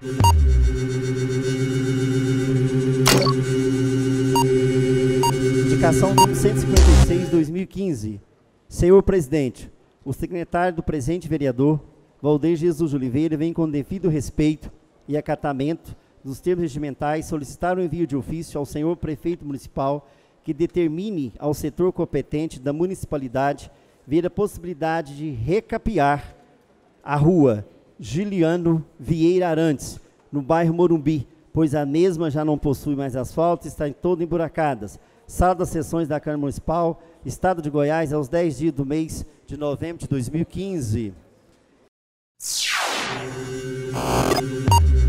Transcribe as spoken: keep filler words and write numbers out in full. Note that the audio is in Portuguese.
Indicação número cento e cinquenta e seis, dois mil e quinze. Senhor Presidente, o secretário do presente vereador, Valdeir Jesus de Oliveira, vem com devido respeito e acatamento dos termos regimentais solicitar o envio de ofício ao senhor prefeito municipal que determine ao setor competente da municipalidade ver a possibilidade de recapear a rua Giliano Vieira Arantes, no bairro Morumbi, pois a mesma já não possui mais asfalto e está em toda emburacadas. Sala das sessões da Câmara Municipal, Estado de Goiás, aos dez dias do mês de novembro de dois mil e quinze.